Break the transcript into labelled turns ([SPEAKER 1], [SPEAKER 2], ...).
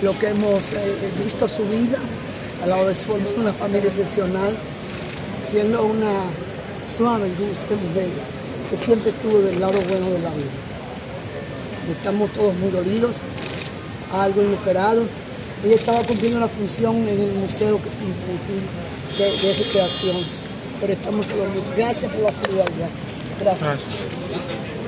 [SPEAKER 1] lo que hemos visto su vida, al lado de su hermano, una familia excepcional, siendo una suave y dulce mujer que siempre estuvo del lado bueno de la vida. Estamos todos muy dolidos, algo inesperado. Ella estaba cumpliendo una función en el museo infantil de su creación, pero estamos todos muy. Gracias por la solidaridad. Gracias.